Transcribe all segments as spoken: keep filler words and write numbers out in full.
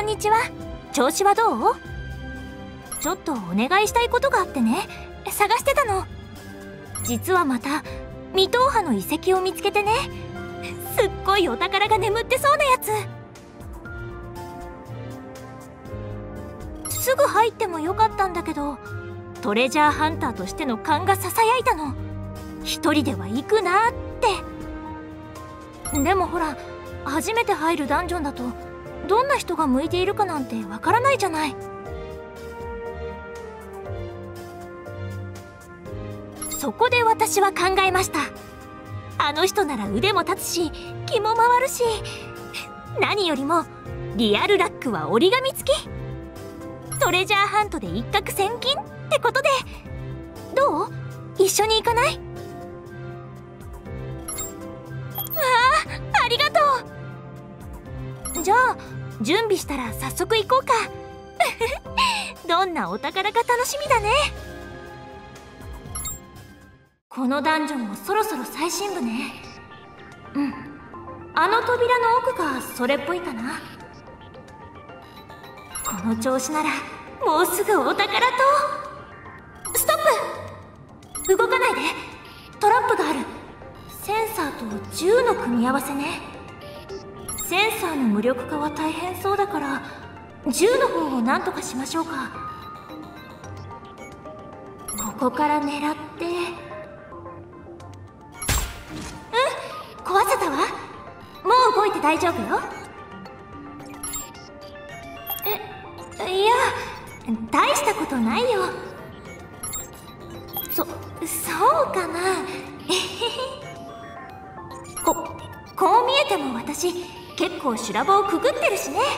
にちは。調子はどう？ちょっとお願いしたいことがあってね、探してたの。実はまた未踏破の遺跡を見つけてね、すっごいお宝が眠ってそうなやつ。すぐ入ってもよかったんだけど、トレジャーハンターとしての勘がささやいたの。一人では行くなって。でもほら、初めて入るダンジョンだとどんな人が向いているかなんてわからないじゃない。そこで私は考えました。あの人なら腕も立つし気も回るし、何よりもリアルラックは折り紙付き。トレジャーハントで一攫千金ってことで、どう？一緒に行かない？わあ、ありがとう。じゃあ準備したら早速行こうか。どんなお宝か楽しみだね。このダンジョンもそろそろ最深部ね。うん、あの扉の奥がそれっぽいかな。この調子ならもうすぐお宝と。ストップ！動かないで。トラップがある。センサーと銃の組み合わせね。センサーの無力化は大変そうだから銃の方を何とかしましょうか。ここから狙って。うん、壊せたわ。もう動いて大丈夫よ。え、いや、大したことないよ。そ、そうかな。えへへ。こ、こう見えても私結構修羅場をくぐってるしね。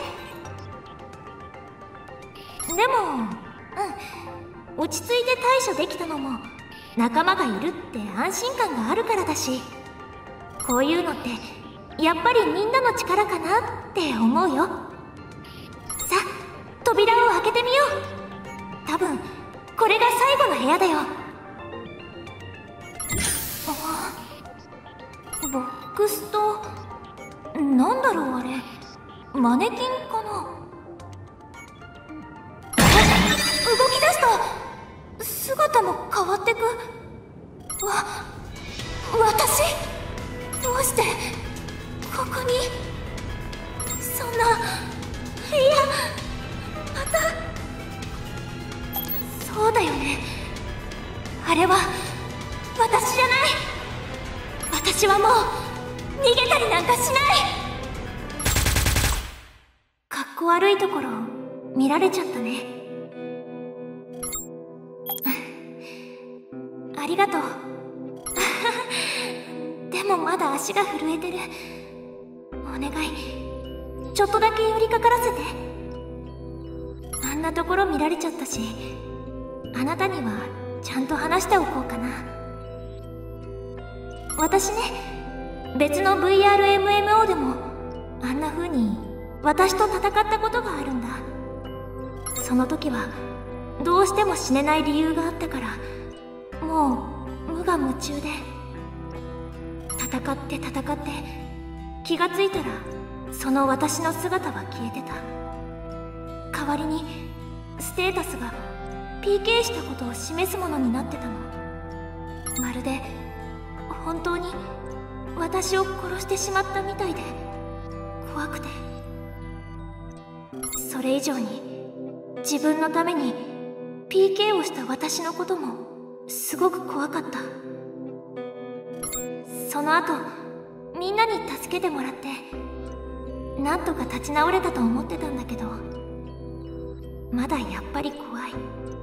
でも、うん、落ち着いて対処できたのも仲間がいるって安心感があるからだし、こういうのってやっぱりみんなの力かなって思うよ。さあ、扉を開けてみよう。多分これが最後の部屋だよ。あ、ボックスと、なんだろうあれ、マネキンかな。動き出した。姿も変わってく。わ、私どうしてここに。そんな、いや、また。そうだよね、あれは私じゃない。私はもう逃げたりなんかしない。かっこ悪いところ見られちゃったね。ありがとう。でもまだ足が震えてる。お願い、ちょっとだけ寄りかからせて。あんなところ見られちゃったし、あなたにはちゃんと話しておこうかな。私ね、別の ブイアールエムエムオー でもあんな風に私と戦ったことがあるんだ。その時はどうしても死ねない理由があったから、もう無我夢中で戦って戦って、気がついたらその私の姿は消えてた。代わりにステータスが ピーケー したことを示すものになってたの。まるで本当に私を殺してしまったみたいで怖くて、それ以上に自分のために ピーケー をした私のこともすごく怖かった。その後みんなに助けてもらってなんとか立ち直れたと思ってたんだけど、まだやっぱり怖い。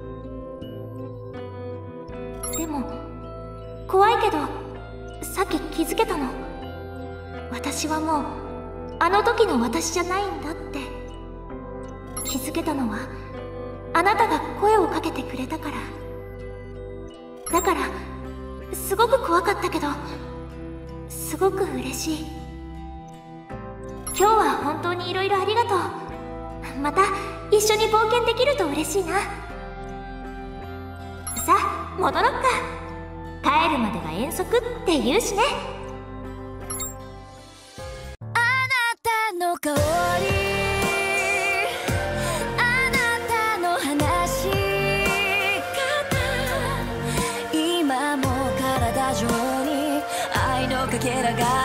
でも怖いけどさっき気づけたの。私はもうあの時の私じゃないんだって。気づけたのはあなたが声をかけてくれたから。だからすごく怖かったけどすごく嬉しい。今日は本当にいろいろありがとう。また一緒に冒険できると嬉しいな。さあ戻ろっか。帰るまでが遠足って言うしね。 あなたの香りけらが